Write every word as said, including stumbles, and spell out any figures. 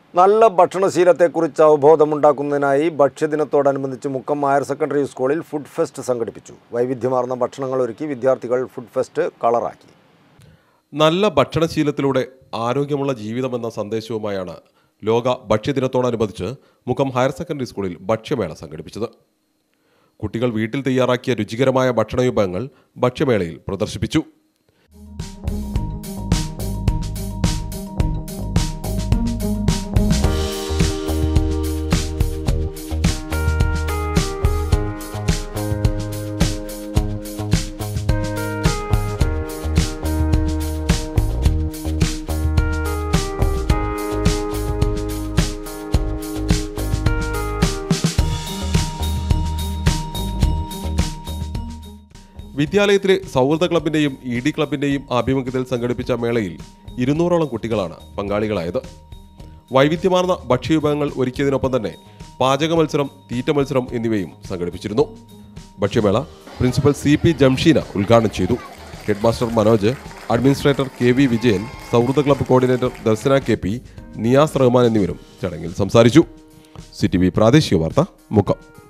നല്ല ഭക്ഷണശീലത്തെക്കുറിച്ച് അവബോധമുണ്ടാക്കുന്നതിനായി ഭക്ഷ്യദിനത്തോടനുബന്ധിച്ച് മുക്കം ഹയർ സെക്കൻഡറി സ്കൂളിൽ ഫുഡ് ഫെസ്റ്റ് സംഘടിപ്പിച്ചു. വൈവിധ്യമാർന്ന ഭക്ഷണങ്ങൾ ഒരുക്കി വിദ്യാർത്ഥികൾ ഫുഡ് ഫെസ്റ്റ് കളറാക്കി. നല്ല ഭക്ഷണശീലത്തിലൂടെ ആരോഗ്യമുള്ള ജീവിതമെന്ന സന്ദേശവുമായാണ് ലോക ഭക്ഷ്യദിനത്തോടനുബന്ധിച്ച് മുക്കം ഹയർ സെക്കൻഡറി സ്കൂളിൽ ഭക്ഷ്യമേള സംഘടിപ്പിച്ചത്. കുട്ടികൾ വീട്ടിൽ തയ്യാറാക്കിയ രുചികരമായ ഭക്ഷണ വിഭവങ്ങൾ ഭക്ഷ്യമേളയിൽ പ്രദർശിപ്പിച്ചു. വിദ്യാലയത്തിലെ സൗഹൃദ ക്ലബിന്റെയും ഇ ഡി ക്ലബിന്റെയും ആഭിമുഖ്യത്തിൽ സംഘടിപ്പിച്ച മേളയിൽ ഇരുന്നൂറോളം കുട്ടികളാണ് പങ്കാളികളായത്. വൈവിധ്യമാർന്ന ഭക്ഷ്യവിഭവങ്ങൾ ഒരുക്കിയതിനൊപ്പം തന്നെ പാചക മത്സരം, തീറ്റ മത്സരം എന്നിവയും സംഘടിപ്പിച്ചിരുന്നു. ഭക്ഷ്യമേള പ്രിൻസിപ്പൽ സി പി ജംഷീന ഉദ്ഘാടനം ചെയ്തു. Headmaster Manoj, administrator K V Vijayan, സൗഹൃദ club coordinator Darshana K P, Niyas Rahman എന്നിവരും ചടങ്ങിൽ സംസാരിച്ചു. സി ടി വി പ്രാദേശിക വാർത്ത മുക്കം.